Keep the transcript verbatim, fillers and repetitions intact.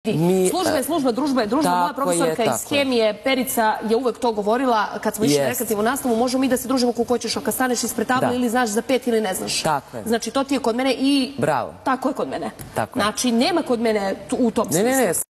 Služba je služba, družba je družba. Moja profesorka iz hemije, Perica, je uvek to govorila kad smo išli na rekreativnu nastavu, možemo mi da se družimo kako hoćeš, ako staneš ispred table ili znaš za pet ili ne znaš. Znači, to ti je kod mene i tako je kod mene. Znači, nema kod mene u tom smislu.